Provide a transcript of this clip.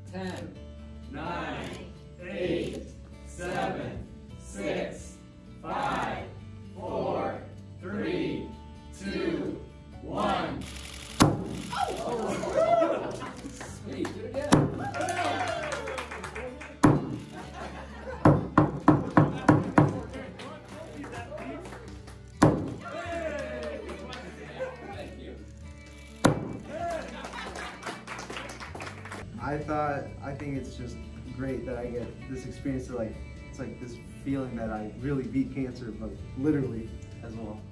10, 9, 8, 7, 6, 5, 4, 3, 2, 1. Oh. Sweet, do it again. I think it's just great that I get this experience to it's like this feeling that I really beat cancer, but literally as well.